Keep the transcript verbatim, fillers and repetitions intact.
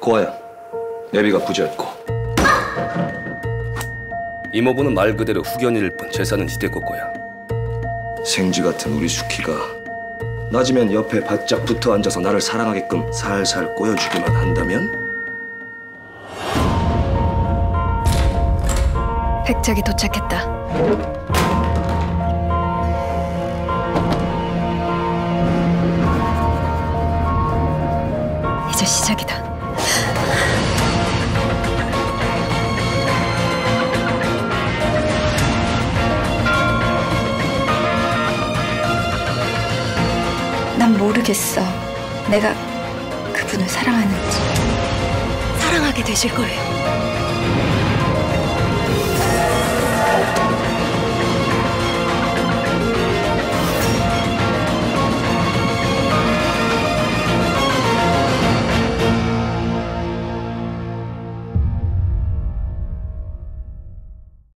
고아야, 내비가 부재였고. 이모부는 말 그대로 후견일 뿐 재산은 이대거 거야. 생쥐 같은 우리 수키가 낮이면 옆에 바짝 붙어 앉아서 나를 사랑하게끔 살살 꼬여주기만 한다면? 백작이 도착했다. 이제 시작이다. 난 모르겠어. 내가 그분을 사랑하는지. 사랑하게 되실 거예요.